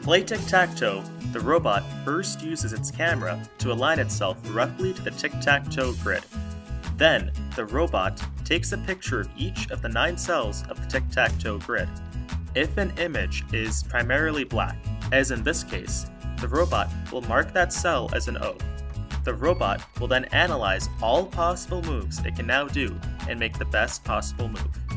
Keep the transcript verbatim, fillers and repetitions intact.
Play Tic Tac Toe, the robot first uses its camera to align itself roughly to the tic-tac-toe grid. Then, the robot takes a picture of each of the nine cells of the tic-tac-toe grid. If an image is primarily black, as in this case, the robot will mark that cell as an O. The robot will then analyze all possible moves it can now do and make the best possible move.